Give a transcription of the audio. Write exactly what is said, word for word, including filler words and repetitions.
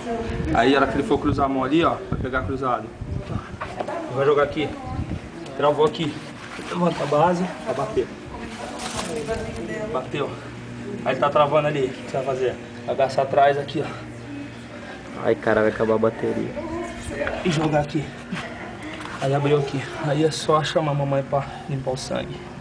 Aí, a hora que ele for cruzar a mão ali, ó, vai pegar cruzado. Vai jogar aqui. Travou aqui. Levanta a base, vai bater. Bateu. Aí tá travando ali. O que você vai fazer? Agaçar atrás aqui, ó. Ai, cara, vai acabar a bateria. E jogar aqui. Aí abriu aqui. Aí é só chamar a mamãe pra limpar o sangue.